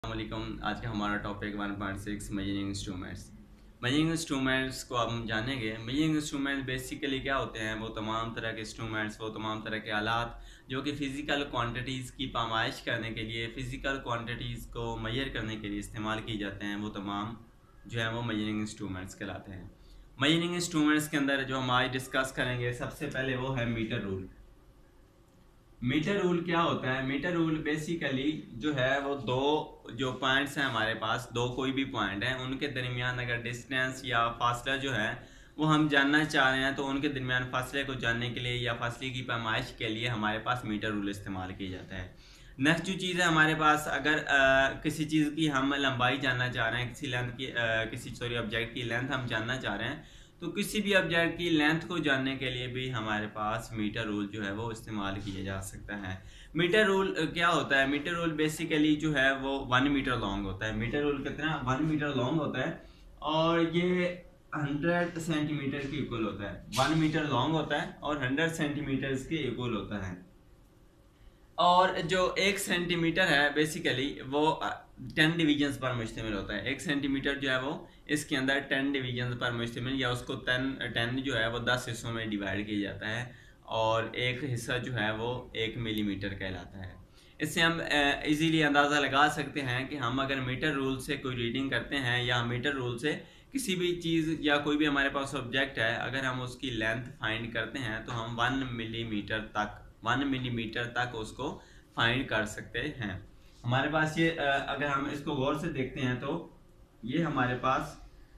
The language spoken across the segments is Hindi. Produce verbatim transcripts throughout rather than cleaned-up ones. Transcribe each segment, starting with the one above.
अस्सलामुअलैकुम। आज का हमारा topic one point six measuring instruments. Measuring instruments को अब हम जानेंगे। मेजरिंग इंस्ट्रूमेंट बेसिकली क्या होते हैं? वो तमाम तरह के इंस्ट्रूमेंट्स, वो तमाम तरह के आलात जो कि फ़िज़िकल क्वांटिटीज़ की पैमाइश करने के लिए, फ़िज़िकल क्वांटिटीज़ को मेजर करने के लिए इस्तेमाल किए जाते हैं, वो तमाम जो है वो मेजरिंग इंस्ट्रूमेंट्स कहलाते हैं। मेजरिंग इंस्ट्रूमेंट्स के अंदर जो हम आज डिस्कस करेंगे, सबसे पहले वो है मीटर रूल। मीटर रूल क्या होता है? मीटर रूल बेसिकली जो है वो दो जो पॉइंट्स हैं हमारे पास, दो कोई भी पॉइंट हैं, उनके दरमियान अगर डिस्टेंस या फासला जो है वो हम जानना चाह रहे हैं, तो उनके दरमियान फासले को जानने के लिए या फासले की पैमाइश के लिए हमारे पास मीटर रूल इस्तेमाल किया जाता है। नेक्स्ट जो चीज़ है हमारे पास, अगर आ, किसी चीज़ की हम लंबाई जानना चाह रहे हैं, किसी लेंथ की आ, किसी सॉरी ऑब्जेक्ट की लेंथ हम जानना चाह रहे हैं, तो किसी भी ऑब्जेक्ट की लेंथ को जानने के लिए भी हमारे पास मीटर रूल जो है वो इस्तेमाल किया जा सकता है। मीटर रूल क्या होता है? मीटर रूल बेसिकली जो है वो वन मीटर लॉन्ग होता है। मीटर रूल कितना? वन मीटर लॉन्ग होता है और ये हंड्रेड सेंटीमीटर के इक्वल होता है। वन मीटर लॉन्ग होता है और हंड्रेड सेंटीमीटर के इक्वल होता है। और जो एक सेंटीमीटर है बेसिकली वो टेन डिवीजन्स पर मुश्तमिल होता है। एक सेंटीमीटर जो है वो इसके अंदर टेन डिवीजन्स पर मुश्तमिल, या उसको टेन टेन जो है वो दस हिस्सों में डिवाइड किया जाता है और एक हिस्सा जो है वो एक मिलीमीटर कहलाता है। इससे हम इजीली अंदाज़ा लगा सकते हैं कि हम अगर मीटर रूल से कोई रीडिंग करते हैं या मीटर रूल से किसी भी चीज़ या कोई भी हमारे पास ऑब्जेक्ट है, अगर हम उसकी लेंथ फाइंड करते हैं तो हम वन मिलीमीटर तक वन मिलीमीटर तक उसको फाइंड कर सकते हैं। हमारे पास ये अगर हम इसको गौर से देखते हैं तो ये हमारे पास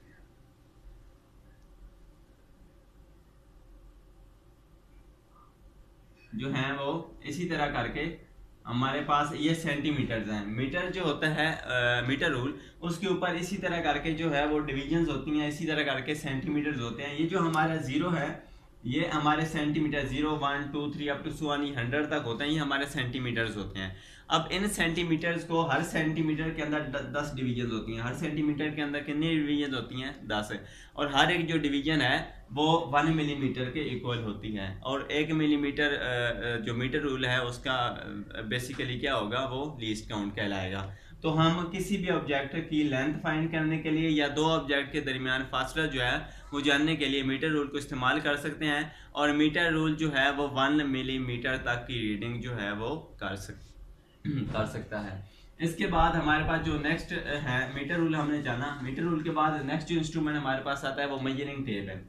जो है वो इसी तरह करके हमारे पास ये सेंटीमीटर्स हैं। मीटर जो होता है आ, मीटर रूल, उसके ऊपर इसी तरह करके जो है वो डिवीजन्स होती हैं, इसी तरह करके सेंटीमीटर्स होते हैं। ये जो हमारा जीरो है ये हमारे centimetre, zero one two three up to सुवानी हंड्रेड तक होते हैं, ये हमारे सेंटीमीटर्स होते हैं। अब इन सेंटीमीटर्स को, हर सेंटीमीटर के अंदर दस डिवीजन होती हैं। हर सेंटीमीटर के अंदर कितनी डिवीजन होती हैं? दस। और हर एक जो डिवीजन है वो वन मिलीमीटर के इक्वल होती है। और एक मिलीमीटर जो मीटर रूल है उसका बेसिकली क्या होगा? वो लीस्ट काउंट कहलाएगा। तो हम किसी भी ऑब्जेक्ट की लेंथ फाइंड करने के लिए या दो ऑब्जेक्ट के दरमियान फासला जो है वो जानने के लिए मीटर रूल को इस्तेमाल कर सकते हैं। और मीटर रूल जो है वो वन मिलीमीटर तक की रीडिंग जो है वो कर सक कर सकता है। इसके बाद हमारे पास जो नेक्स्ट है, मीटर रूल हमने जाना। मीटर रूल के बाद नेक्स्ट जो इंस्ट्रूमेंट हमारे पास आता है वो मेजरिंग टेप है।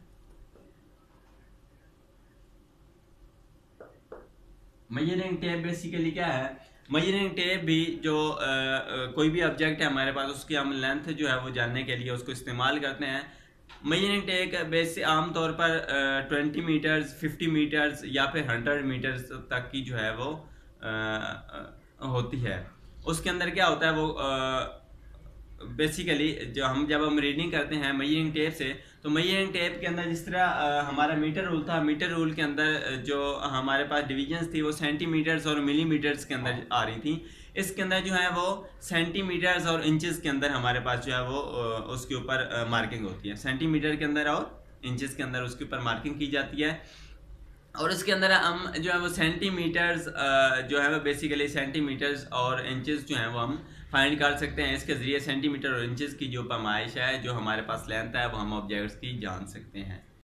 मेजरिंग टेप बेसिकली क्या है? मेजरिंग टेप भी जो आ, आ, कोई भी ऑब्जेक्ट है हमारे पास, उसकी हम लेंथ जो है वो जानने के लिए उसको इस्तेमाल करते हैं। मेजरिंग टेप बेस आमतौर पर ट्वेंटी मीटर्स, फिफ्टी मीटर्स या फिर हंड्रेड मीटर्स तक की जो है वो आ, आ, होती है। उसके अंदर क्या होता है वो बेसिकली जो हम जब हम रीडिंग करते हैं मेजरिंग टेप से, तो मेजरिंग टेप के अंदर जिस तरह आ, हमारा मीटर रूल था, मीटर रूल के अंदर जो हमारे पास डिवीजन्स थी वो सेंटीमीटर्स और मिलीमीटर्स के अंदर आ रही थी। इसके अंदर जो है वो सेंटीमीटर्स और इंचेस के अंदर हमारे पास जो है वो उसके ऊपर मार्किंग होती है। सेंटीमीटर के अंदर और इंचेस के अंदर उसके ऊपर मार्किंग की जाती है। और इसके अंदर हम जो है वो सेंटीमीटर्स जो है वो बेसिकली सेंटीमीटर्स और इंचेस जो हैं वो हम फाइंड कर सकते हैं। इसके ज़रिए सेंटीमीटर और इंचेस की जो पैमाइश है, जो हमारे पास लेंथ है, वो हम ऑब्जेक्ट्स की जान सकते हैं।